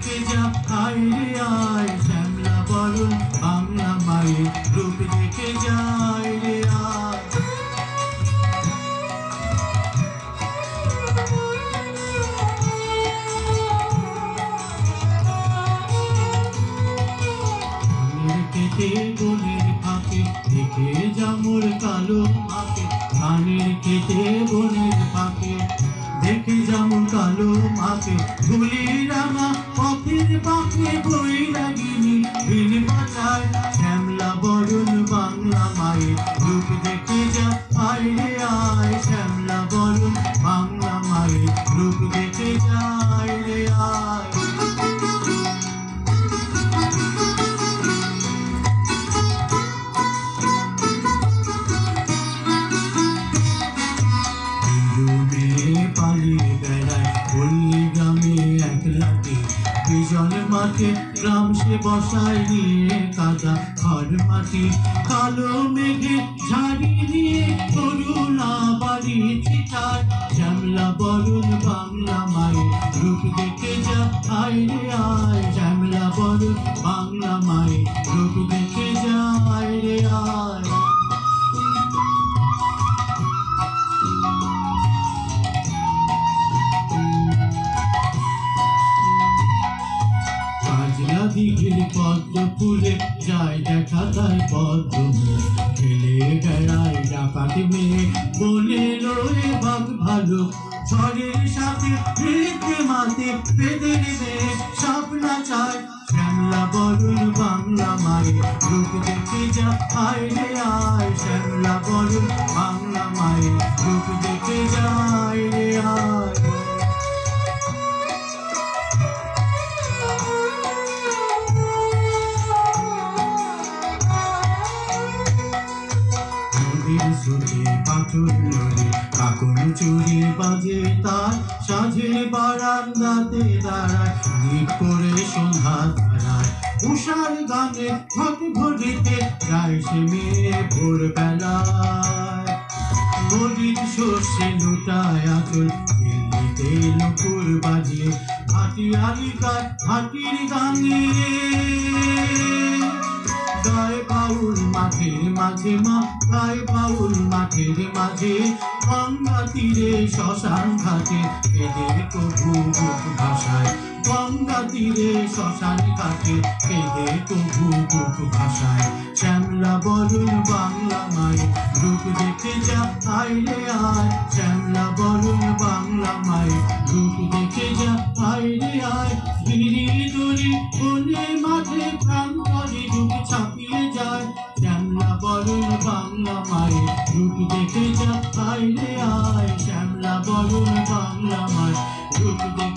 দেখে যা আয় রে আয়, শ্যামলা বরণ বাংলা মায়ের রূপ দেখে যায় রে আয়। কেটে বনের ফাঁকে দেখে যামর কালো মাকে, ধানের কেটে বনের ফাঁকে দেখে যামর কালো মাকে, ধুলি রাঙা পথের পাখে বৈরাগিনী বিন বাজায়, শ্যামলা বরণ বাংলা মায়ের রূপ দেখে যা আয় রে আয়, শ্যামলা বরণ বাংলা মায়ের রূপ দেখে যায় রে আয়। পালিয়ে বেড়ায় পল্লী গ্রামে একলাতে, বিজন মাঠে গ্রাম সে বসায় নিয়ে কাদা খড় মাটি, কালো মেঘে ঝাড়ি দিয়ে করুণা বাড়ি ছিটায়, শ্যামলা বরণ বাংলা মায়ের রূপ দেখে যা আয় রে আয়, শ্যামলা বরণ বাংলা মায়ের রূপ দেখে যা আয় রে আয়। দিঘির পদ্ম ফুলে যায় দেখা তাই পদ্ম খেলে বেড়ায় ডাকাতি মেয়ে, বনে রয়ে বাঘ ভালো ঝড়ের সাথে রেখে মাতে পেদের মেয়ে স্বপ্না চায়, শ্যামলা বরণ বাংলা মায়ের রূপ দেখে যা আয় রে আয়, শ্যামলা বরণ বাংলা মায়ের রূপ দেখে যায় রে আয়। সুরে পাথর লড়ে কাকন চুরি বাজে তার, সাঁঝের বারান্দাতে দাঁড়ায় দীপ করে সন্ধ্যা দাঁড়ায়, উষার গানে ঘট ঘটিতে যায় সে মেয়ে ভোরবেলায়, গরিব সর্ষে লুটায় আচল দিল্লিতে নুপুর বাজিয়ে, হাটিয়ালিকার হাটির গানে গায়ে বাউল মাঠের মাঝে মা, গায়ে বাউল মাঠের মাঝে, গঙ্গা তীরে শ্মশান ঘাটে এদের কবু বুক ভাষায়, গঙ্গা তীরে শ্মশান ঘাটে এদের কবু বুক ভাষায়, শ্যামলা বরণ বাংলা মায়ের রূপ দেখে যা আয় রে আয়, শ্যামলা বরণ বাংলা মায়ের রূপ দেখে যা আয় রে আয়। গিরি দড়ি বনে মাঠে প্রান্তরে যুগ ছাপিয়ে যায়, শ্যামলা বরণ বাংলা মায়ের রূপ দেখে যা আয় রে আয়, শ্যামলা বরণ বাংলা মায়ের রূপ দেখে